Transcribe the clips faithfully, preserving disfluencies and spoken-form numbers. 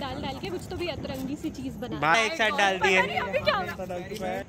डाल डाल के कुछ तो भी अतरंगी सी चीज बना एक साथ डाल दिए। अभी क्या होगा?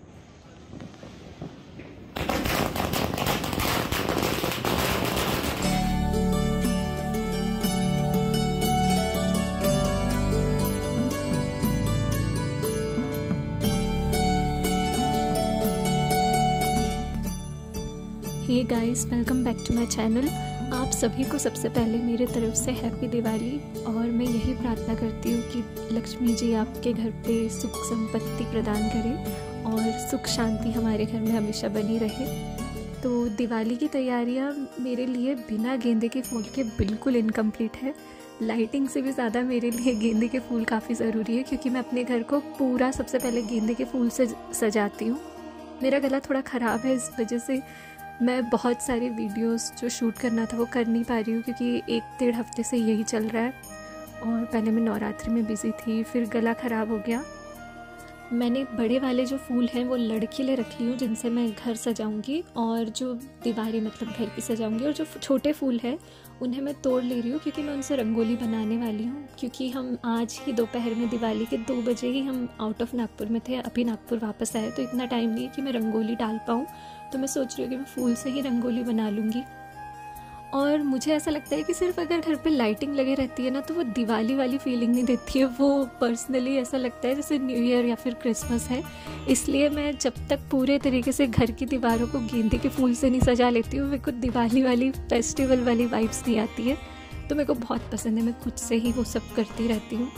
Hey guys, welcome back to my channel. आप सभी को सबसे पहले मेरे तरफ से हैप्पी दिवाली। और मैं यही प्रार्थना करती हूँ कि लक्ष्मी जी आपके घर पे सुख संपत्ति प्रदान करें और सुख शांति हमारे घर में हमेशा बनी रहे। तो दिवाली की तैयारियाँ मेरे लिए बिना गेंदे के फूल के बिल्कुल इनकम्प्लीट है। लाइटिंग से भी ज़्यादा मेरे लिए गेंदे के फूल काफ़ी ज़रूरी है, क्योंकि मैं अपने घर को पूरा सबसे पहले गेंदे के फूल से सजाती हूँ। मेरा गला थोड़ा ख़राब है, इस वजह से मैं बहुत सारे वीडियोस जो शूट करना था वो कर नहीं पा रही हूँ, क्योंकि एक डेढ़ हफ्ते से यही चल रहा है। और पहले मैं नवरात्रि में बिज़ी थी, फिर गला ख़राब हो गया। मैंने बड़े वाले जो फूल हैं वो लड़कीले रख ली हूँ, जिनसे मैं घर सजाऊंगी और जो दीवारें मतलब घर की सजाऊंगी। और जो छोटे फूल हैं उन्हें मैं तोड़ ले रही हूँ, क्योंकि मैं उनसे रंगोली बनाने वाली हूँ। क्योंकि हम आज ही दोपहर में दिवाली के दो बजे ही हम आउट ऑफ नागपुर में थे, अभी नागपुर वापस आए, तो इतना टाइम नहीं है कि मैं रंगोली डाल पाऊँ। तो मैं सोच रही हूँ कि मैं फूल से ही रंगोली बना लूँगी। और मुझे ऐसा लगता है कि सिर्फ अगर घर पे लाइटिंग लगे रहती है ना, तो वो दिवाली वाली फीलिंग नहीं देती है। वो पर्सनली ऐसा लगता है जैसे न्यू ईयर या फिर क्रिसमस है। इसलिए मैं जब तक पूरे तरीके से घर की दीवारों को गेंदे के फूल से नहीं सजा लेती हूँ, मेरे को दिवाली वाली फेस्टिवल वाली वाइब्स नहीं आती है। तो मेरे को बहुत पसंद है, मैं खुद से ही वो सब करती रहती हूँ।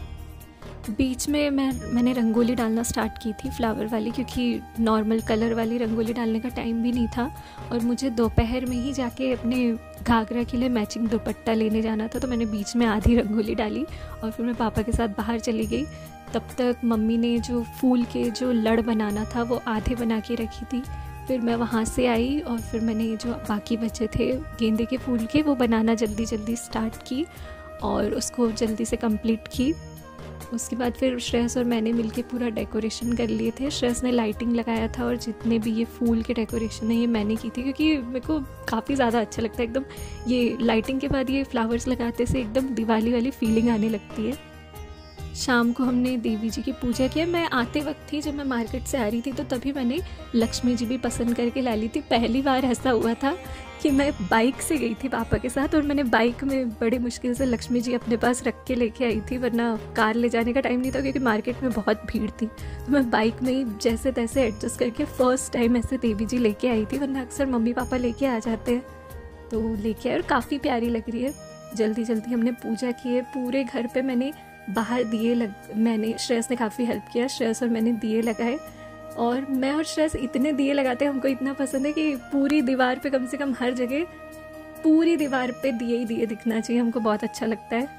बीच में मैं मैंने रंगोली डालना स्टार्ट की थी फ्लावर वाली, क्योंकि नॉर्मल कलर वाली रंगोली डालने का टाइम भी नहीं था और मुझे दोपहर में ही जाके अपने घाघरा के लिए मैचिंग दुपट्टा लेने जाना था। तो मैंने बीच में आधी रंगोली डाली और फिर मैं पापा के साथ बाहर चली गई। तब तक मम्मी ने जो फूल के जो लड़ बनाना था वो आधे बना के रखी थी। फिर मैं वहाँ से आई और फिर मैंने जो बाकी बचे थे गेंदे के फूल के वो बनाना जल्दी जल्दी स्टार्ट की और उसको जल्दी से कंप्लीट की। उसके बाद फिर श्रेयस और मैंने मिलके पूरा डेकोरेशन कर लिए थे। श्रेयस ने लाइटिंग लगाया था और जितने भी ये फूल के डेकोरेशन है ये मैंने की थी, क्योंकि मेरे को काफ़ी ज़्यादा अच्छा लगता है। एकदम ये लाइटिंग के बाद ये फ्लावर्स लगाते से एकदम दिवाली वाली फीलिंग आने लगती है। शाम को हमने देवी जी की पूजा किया। मैं आते वक्त थी, जब मैं मार्केट से आ रही थी तो तभी मैंने लक्ष्मी जी भी पसंद करके ला ली थी। पहली बार ऐसा हुआ था कि मैं बाइक से गई थी पापा के साथ और मैंने बाइक में बड़ी मुश्किल से लक्ष्मी जी अपने पास रख के लेके आई थी, वरना कार ले जाने का टाइम नहीं था, क्योंकि मार्केट में बहुत भीड़ थी। तो मैं बाइक में ही जैसे तैसे एडजस्ट करके फ़र्स्ट टाइम ऐसे देवी जी लेके आई थी, वरना अक्सर मम्मी पापा लेके आ जाते हैं। तो लेके आए और काफ़ी प्यारी लग रही है। जल्दी जल्दी हमने पूजा की है। पूरे घर पर मैंने बाहर दिए लग मैंने श्रेयस ने काफ़ी हेल्प किया। श्रेयस और मैंने दिए लगाए और मैं और श्रेयस इतने दिए लगाते हैं, हमको इतना पसंद है कि पूरी दीवार पे कम से कम हर जगह पूरी दीवार पे दिए ही दिए दिखना चाहिए। हमको बहुत अच्छा लगता है।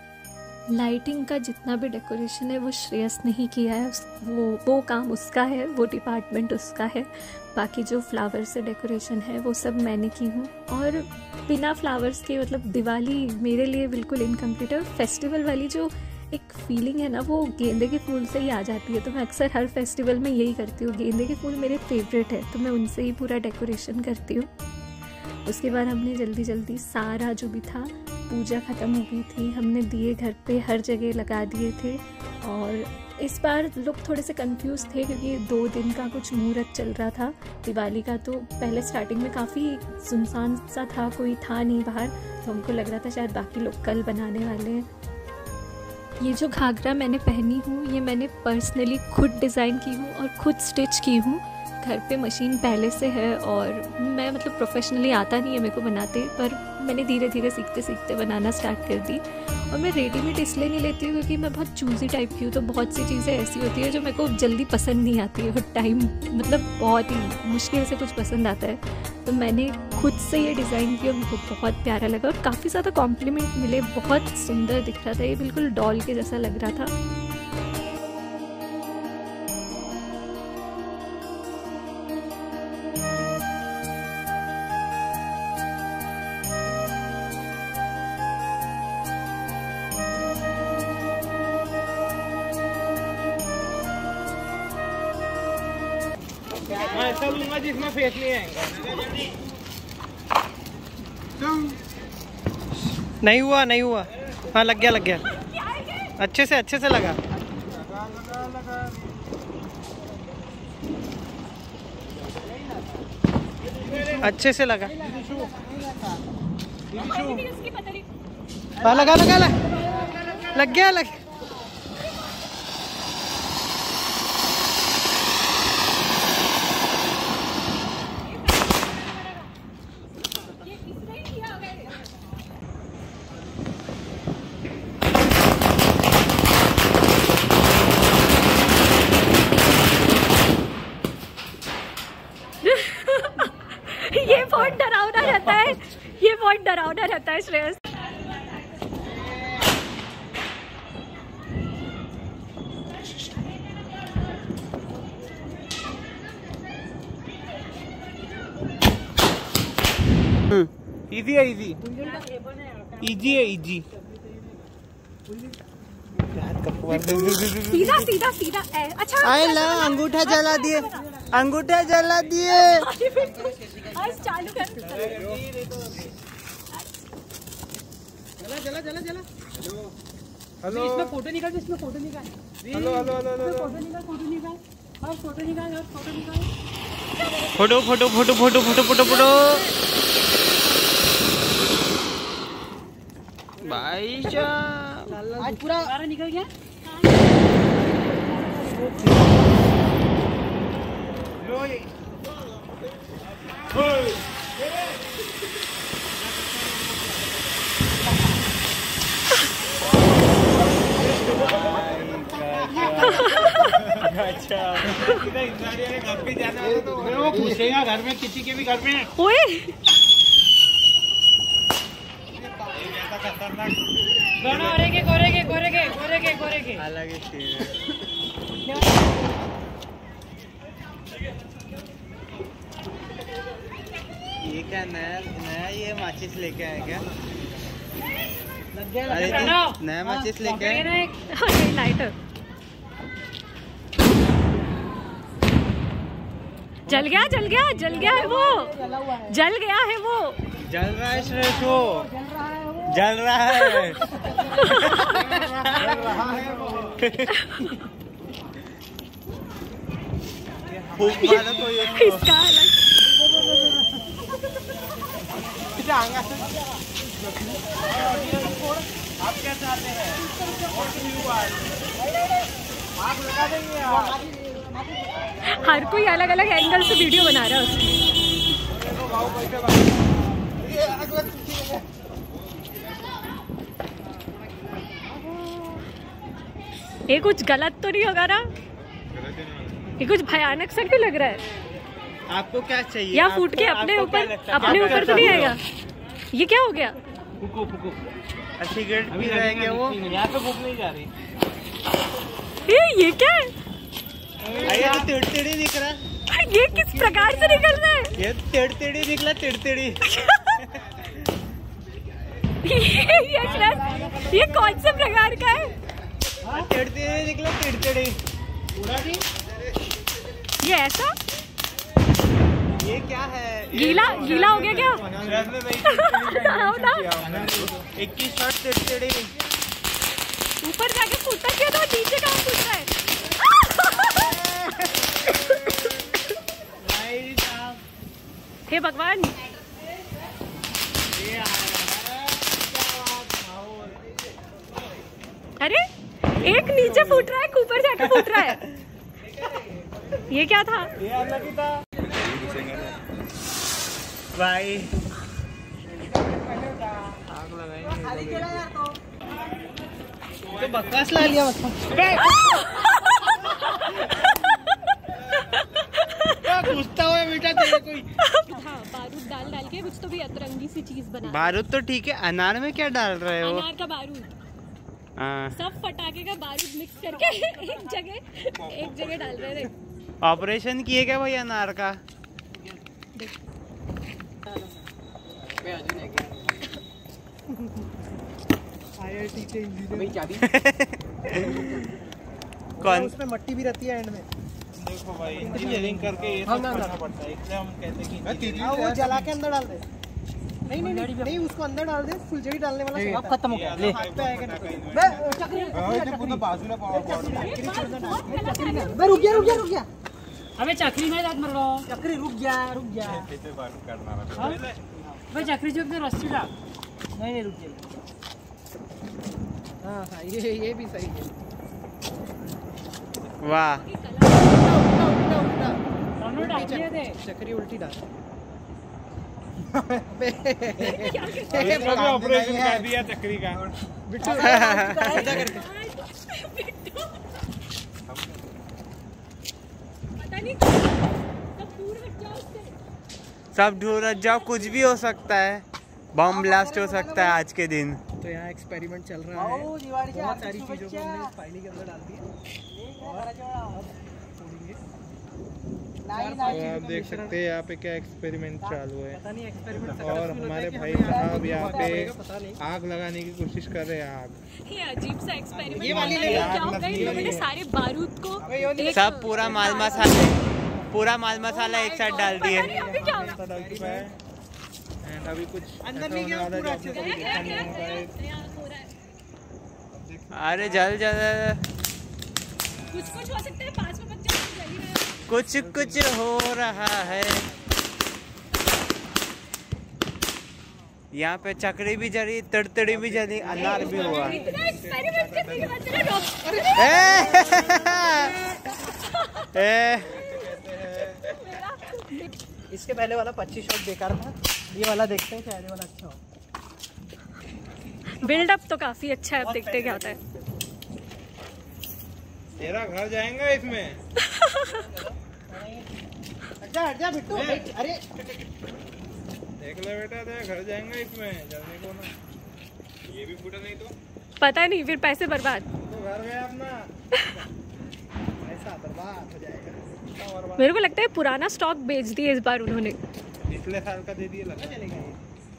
लाइटिंग का जितना भी डेकोरेशन है वो श्रेयस ने ही किया है, वो वो काम उसका है, वो डिपार्टमेंट उसका है। बाकी जो फ्लावर से डेकोरेशन है वो सब मैंने की हूँ। और बिना फ्लावर्स के मतलब दिवाली मेरे लिए बिल्कुल इनकम्प्लीट है। फेस्टिवल वाली जो एक फीलिंग है ना, वो गेंदे के फूल से ही आ जाती है। तो मैं अक्सर हर फेस्टिवल में यही करती हूँ। गेंदे के फूल मेरे फेवरेट है, तो मैं उनसे ही पूरा डेकोरेशन करती हूँ। उसके बाद हमने जल्दी जल्दी सारा जो भी था, पूजा ख़त्म हो गई थी, हमने दिए घर पे हर जगह लगा दिए थे। और इस बार लोग थोड़े से कंफ्यूज थे, क्योंकि दो दिन का कुछ मुहूर्त चल रहा था दिवाली का। तो पहले स्टार्टिंग में काफ़ी सुनसान सा था, कोई था नहीं बाहर, तो हमको लग रहा था शायद बाकी लोग कल बनाने वाले हैं। ये जो घाघरा मैंने पहनी हूँ ये मैंने पर्सनली खुद डिज़ाइन की हूँ और खुद स्टिच की हूँ। घर पे मशीन पहले से है और मैं मतलब प्रोफेशनली आता नहीं है मेरे को बनाते, पर मैंने धीरे धीरे सीखते सीखते बनाना स्टार्ट कर दी। और मैं रेडीमेड इसलिए नहीं लेती हूँ क्योंकि मैं बहुत चूज़ी टाइप की हूँ, तो बहुत सी चीज़ें ऐसी होती है जो मेरे को जल्दी पसंद नहीं आती है और टाइम मतलब बहुत ही मुश्किल से कुछ पसंद आता है। तो मैंने खुद से ये डिज़ाइन किया, मुझको बहुत प्यारा लगा और काफ़ी ज़्यादा कॉम्प्लीमेंट मिले। बहुत सुंदर दिख रहा था, ये बिल्कुल डॉल के जैसा लग रहा था। मैं ऐसा लूंगा जिसमें फेस नहीं आएगा। नहीं हुआ नहीं हुआ। हाँ लग गया लग गया। अच्छे से अच्छे से लगा। अच्छे से लगा। लगा लगा लगा लग गया लग ये बहुत डरावना रहता है, ये बहुत डरावना रहता है श्रेयस। इजी है, इजी इजी है, इजी। सीधा सीधा सीधा। अच्छा आए ला, अंगूठा जला दिए, अंगूठा जला दिए। चालू कर। जला जला जला जला। हेलो, इसमें फोटो निकाल, इसमें फोटो निकाल। Hello hello hello hello, photo निकाल, फोटो निकाल, और फोटो निकाल, और फोटो निकाल। Photo photo photo photo photo photo photo भाई साहब, आज पूरा बारह निकल गया। अच्छा, घर पे जाना है तो वो पूछेगा घर में, किसी के भी घर में। ओए दोनों औरेगे, गोरेगे, गोरेगे, गोरेगे, गोरेगे। अलग ही सीन है। ये क्या नया नया ये माचिस लेके आए क्या? अरे नया माचिस लेके आए। लाइटर जल गया, जल गया, जल गया है वो, जल गया है वो, जल रहा है श्रेयस, वो जल रहा है। इसका अलग। आप क्या चाहते हैं? आप लगा देंगे। हर कोई अलग अलग एंगल से वीडियो बना रहा है उसकी। ये कुछ गलत तो नहीं होगा ना? ये कुछ भयानक सा क्यों लग रहा है? आपको क्या चाहिए? या फूट के अपने ऊपर, अपने ऊपर तो नहीं आएगा? ये क्या हो गया? फूको फूको। सिगरेट पी रहे हैं क्या वो? यहाँ पे फूक नहीं जा रही। ये ये क्या है? ये तो तिड़तिड़ी दिख रहा। ये किस प्रकार से निकल रहा है? ये तिड़तिड़ी निकला, तिड़तिड़ी। ये ये कौन से प्रकार का है? तिड़तिड़ी निकला, तिड़तिड़ी। ये ऐसा? ये क्या है? गीला गीला हो गया क्या? इक्कीस शॉट तिड़तिड़ी। ऊपर जाके फूटा क्या था, नीचे कहाँ फूट रहा है? हे भगवान, अरे एक नीचे फूट रहा है, ऊपर जाके फूट रहा है। ये क्या था? ये अलग ही था भाई। आग लगाएंगे तो बकवास ला लिया। पूछता हुआ बेटा तेरे कोई। हाँ, बारूद डाल डाल के कुछ तो भी अतरंगी सी चीज बना। बारूद तो ठीक है, अनार में क्या डाल रहे हो? अनार का बारूद। हाँ, सब फटाके का बारूद मिक्स करके एक जगह एक जगह डाल रहे थे। ऑपरेशन किए क्या भाई अनार का? कौन? उसमें मट्टी भी रहती है एंड में। देखो भाई, इंजीनियरिंग करके ये सब करना पड़ता है, इसलिए हम कहते हैं कि वो जला के अंदर डाल दे। नहीं नहीं नहीं, नहीं उसको अंदर डाल दे, फुलझड़ी डालने वाला अब खत्म हो गया। ले हाथ पे आएगा नहीं। बे चक्री पूरा बाजूला पावर बे रुक गया रुक गया रुक गया। अबे चक्री नहीं रात मर रहा चक्री रुक गया रुक गया। भाई चक्री जो रस्सी डाल। नहीं नहीं रुक गया। हाँ हाँ ये ये भी सही है। वाह चक्री उल्टी डाल। ऑपरेशन कर दिया चक्री का। बिट्टू सब दूर हट जाओ, कुछ भी हो सकता है, बम ब्लास्ट हो सकता है आज के दिन। तो यहाँ एक्सपेरिमेंट चल रहा है, बहुत सारी चीजों को हमने पानी के अंदर डाल दिया। आप देख सकते हैं यहाँ पे क्या एक्सपेरिमेंट चालू है। पता नहीं एक्सपेरिमेंट और हमारे भाई साहब यहाँ पे आग लगाने की कोशिश कर रहे हैं। आग ये अजीब सा एक्सपेरिमेंट ये वाली ले क्या होगा, इन लोगों ने सारे बारूद को एक सब पूरा माल मसाला पूरा माल मसाला एक साथ डाल दिए। अभी क्या होगा? ऐसा डाल चुका है एंड अभी कुछ अंदर ऐसा नहीं होने गया, वाला है पूरा जो आपको कभी देखा नहीं होगा है। अरे जल जल कुछ कुछ हो सकता है, पास में मत जाओ, जल्दी में। कुछ कुछ हो रहा है। यहाँ पे चकरी भी जली, तड़तड़ी भी जली, अनार भी हुआ। इतना एक्सपेरिमेंट करने के बाद तेरा डॉक्टर ए, इसके पहले वाला पच्चीस शॉट बेकार था, ये वाला देखते हैं क्या वाला अच्छा हो। बिल्डअप तो काफी अच्छा है, अब देखते क्या होता है। तेरा घर जाएगा इसमें। हट जा हट जा बिट्टू। अरे देख ले बेटा, तेरा घर जाएगा इसमें, जलने को ना। ये भी फूटा नहीं तो पता नहीं, फिर पैसे बर्बाद। तो घर गया अपना। ऐसा बर्बाद हो जाएगा। मेरे को लगता है पुराना स्टॉक बेच दिया इस बार उन्होंने। पिछले साल का दे दिया लगा चलेगा ये।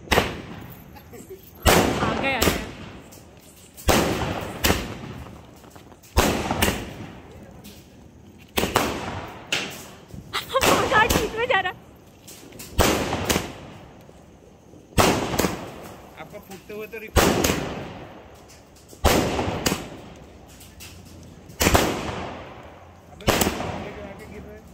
आ गया है। ठीक में जा रहा। आपका फूटते हुए तो रिकॉर्ड गिर रहे।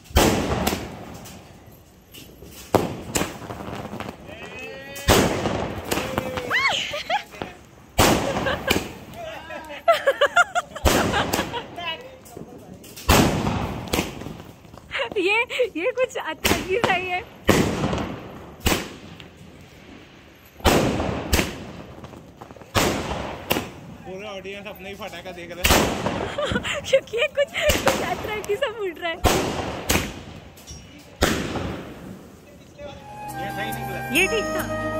ये ये कुछ अजीब सा ही है। पूरा ऑडियंस अपने ही फटाका देख रहा है। क्योंकि ये कुछ कुछ अतरंगी सा फूट रहा है। ये सही निकला। ये ठीक था।